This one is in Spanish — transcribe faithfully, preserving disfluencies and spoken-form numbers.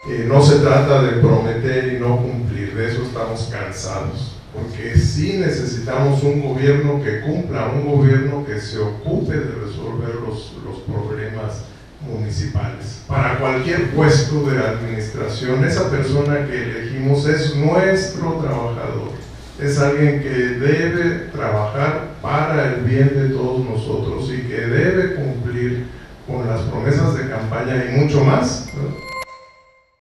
Eh, no se trata de prometer y no cumplir, de eso estamos cansados, porque sí necesitamos un gobierno que cumpla, un gobierno que se ocupe de resolver los, los problemas municipales. Para cualquier puesto de administración, esa persona que elegimos es nuestro trabajador, es alguien que debe trabajar para el bien de todos nosotros y que debe cumplir con las promesas de campaña y mucho más, ¿verdad?